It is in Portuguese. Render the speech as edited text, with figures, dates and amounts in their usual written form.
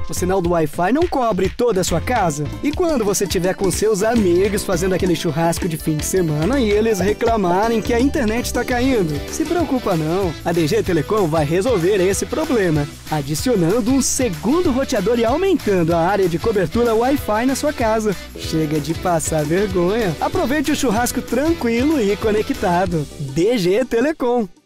o sinal do Wi-Fi não cobre toda a sua casa. E quando você estiver com seus amigos fazendo aquele churrasco de fim de semana e eles reclamarem que a internet está caindo, se preocupa não, a DG Telecom vai resolver esse problema, adicionando um segundo roteador e aumentando a área de cobertura Wi-Fi na sua casa. Chega de passar vergonha. Aproveite o churrasco tranquilo e conectado. DG Telecom.